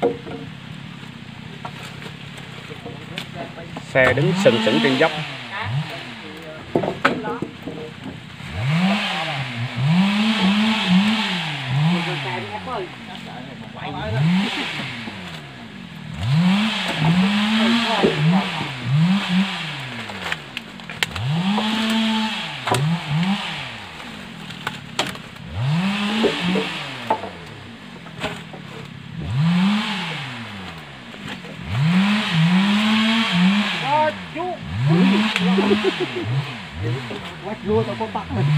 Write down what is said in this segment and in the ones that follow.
Xe đứng sừng sững trên dốc. Quét luôn tao có bắt mình.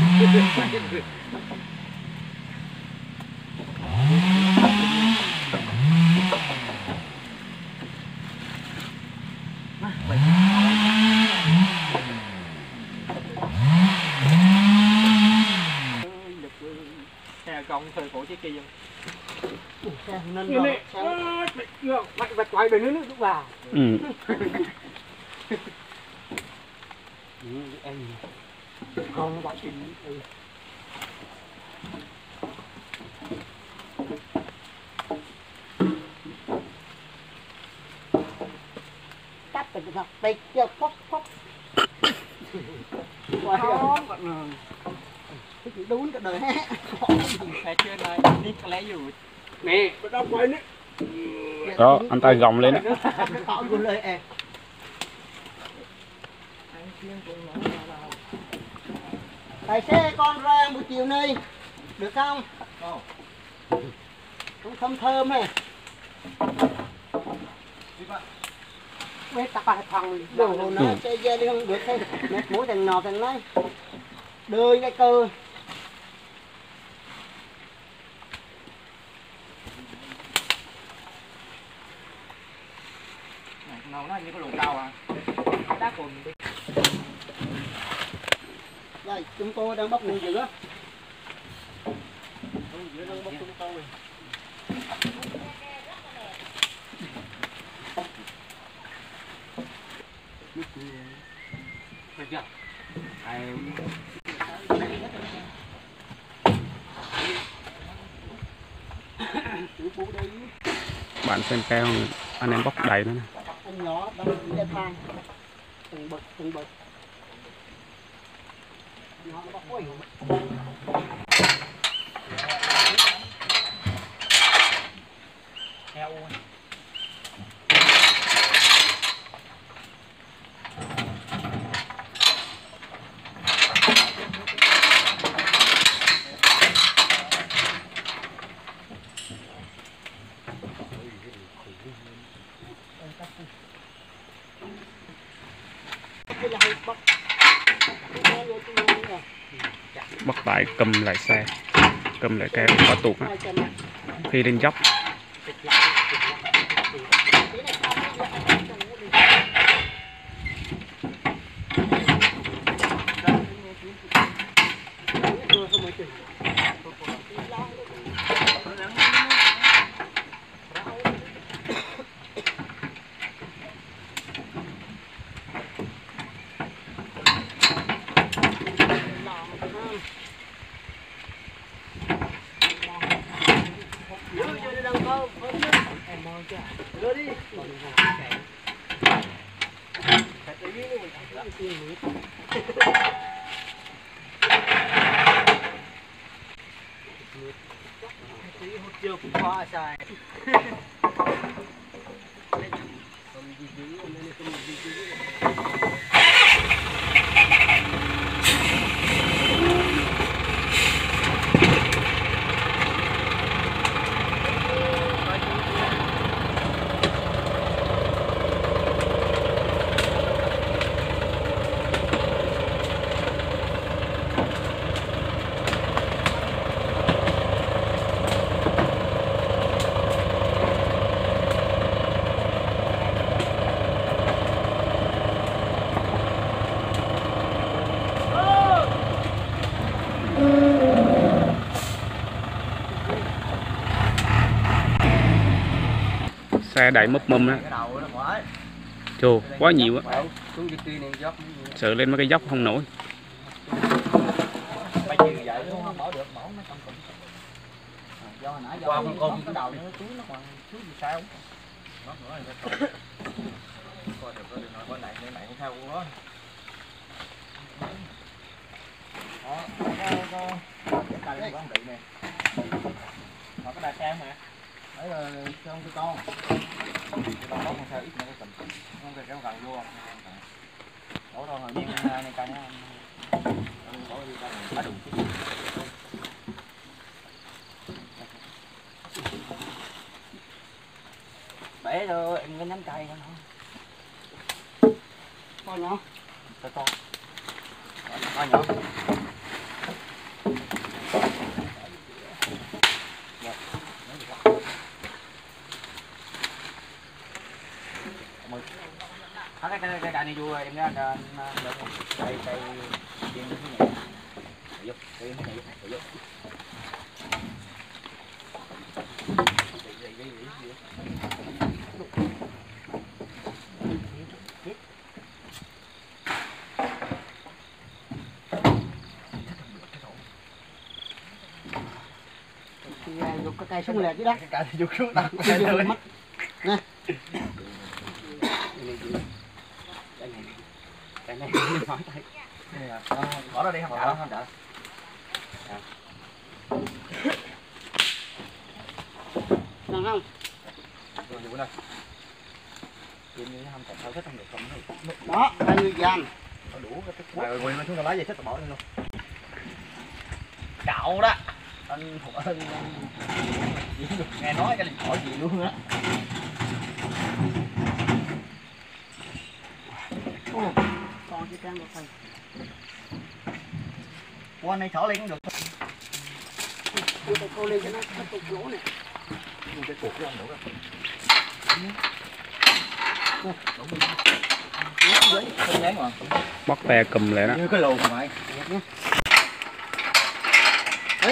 Xe con thời cổ chiếc kia không? Nên rồi. Mày vạch quay đời nữa lúc vào. Ừ. Em con bác sĩ cắt từ cái tay kia phốc phốc quay cái đốn cái đời hết Xe trên này đi có lẽ dù nè bắt đầu quay nữa Đó, anh ta gồng lên đó. tao luôn lời em tài xế con ra buổi chiều nay được không? Cũng thơm thơm này. Quét tắt lại phòng đồ nó xe dê đi không được thế mệt mũi thằng nọ thằng nói đơi cái cơ nó như có độ cao à đá cồn. Đây, chúng tôi đang bóc đường giữa. Giữa đang bóc chúng tôi. Được chưa? Bạn xem cao anh em bóc đầy nữa nè. Anh nhỏ đang đi lên thang. Từng bậc từng bậc. Nhỏ nó bóc ôi. Heo. Bắt lại cầm lại xe, cầm lại keo và tuột á. Khi lên dốc chưa cũng khó xài. xe đẩy mấp mum đó. Chù, quá nhiều á. Sợ lên mấy cái dốc không nổi. Do nãy Qua do con cái đầu nó túi nó còn túi gì sao? Nó nữa rồi. Coi được nói con này không sao cũng đó. Đó, cái tay nó không bị nè. Họ có đa trang mà. Đấy là trong cái con. Cái con bóc sao ít nữa cái tình. Không phải kéo gần vô. Đổ thôi hồi miếng này cay nó. Đổ đi ra phá đùng chút. Bể rồi em có nhánh cây không? Con nhỏ. Con nhỏ. Cái này vô em ra cây tiên cái này. Vô, cái này vô. Dục cái cây sung lẹt chứ đó. Cái cây dục xuống đặt mất. Nè. Cái này mỏi tay. Bỏ nó đi không đỡ không đỡ. Ngon không? Rồi vô đây. Tìm như không sao thích không được không nó. Đó, 20 gram. Nó đủ cái thức. Rồi quên xuống lấy vậy thích bỏ lên luôn. Cạo đó. Anh nghe nói cái này bỏ gì luôn á. Còn cái trang một phần. Qua này thỏ lên cũng được. Đưa tay cô lên cho nó tụt lỗ này. Cái cột nó không đủ đâu. Không dán mà. Bắt te cùm lại đó. Như cái lù mày. Đấy.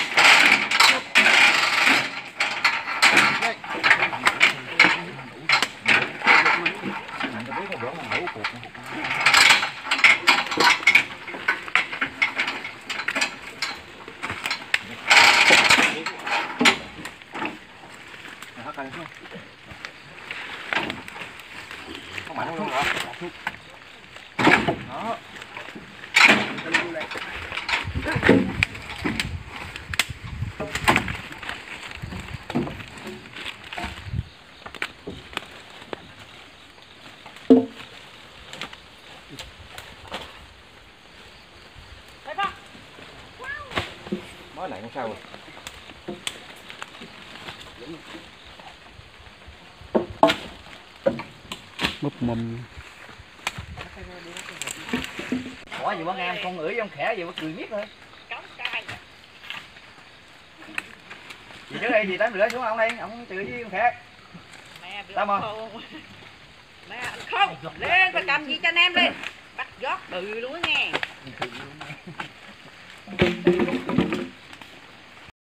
Không mạnh luôn hả? Đó. Mới lại không sao rồi. Múp mâm. Ủa gì bác em con ngửi ông khẽ gì bác cười miết thôi. Gì trước đây gì tới lửa xuống ông đi, ông chửi với ông khẽ. Tao mà. Mẹ anh không, lên và cầm gì cho anh em đi. Bắt giót bự luôn á nghe.